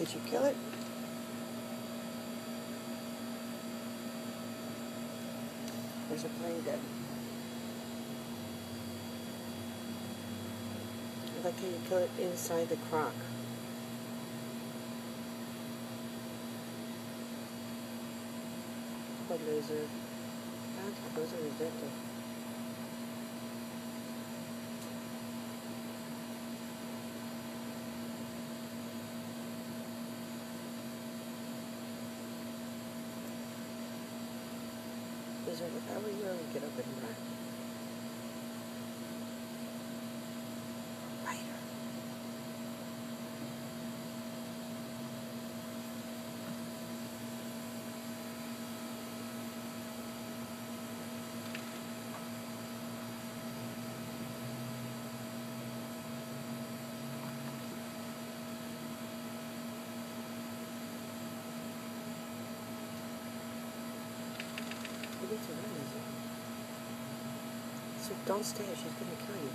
Did you kill it? There's a plane dead. I like how you kill it inside the crock. Poor lizard. God, those are dead. Lizard, how will you really get up and run? Bite her. You need to run, Lizard. So don't stay or she's going to kill you.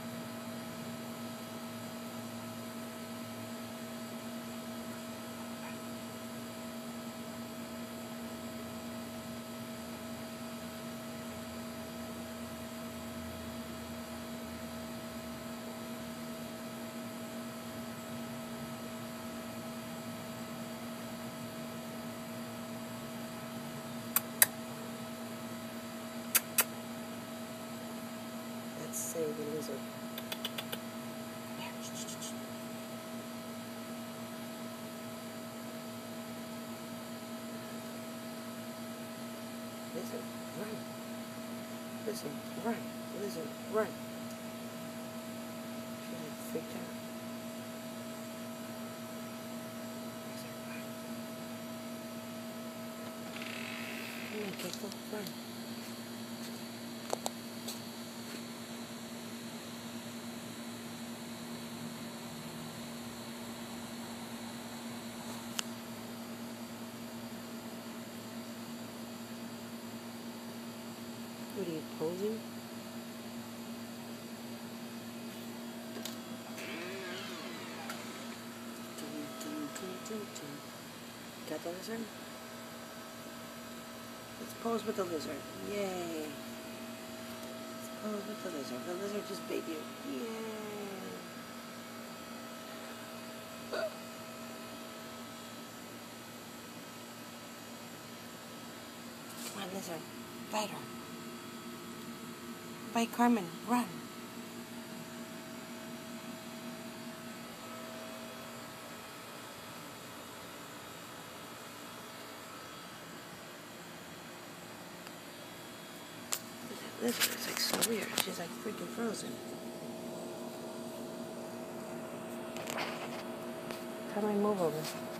Save the lizard. Lizard, run. Lizard, run. Lizard, run. She like freaked out. Lizard, run. Come on, Keiko, run. What are you, posing? Got the lizard? Let's pose with the lizard. Yay! Let's pose with the lizard. The lizard just bit you. Yay! Come on, lizard. Bite her. Bite Carmen. Run. This is like so weird. She's like freaking frozen. How do I move over?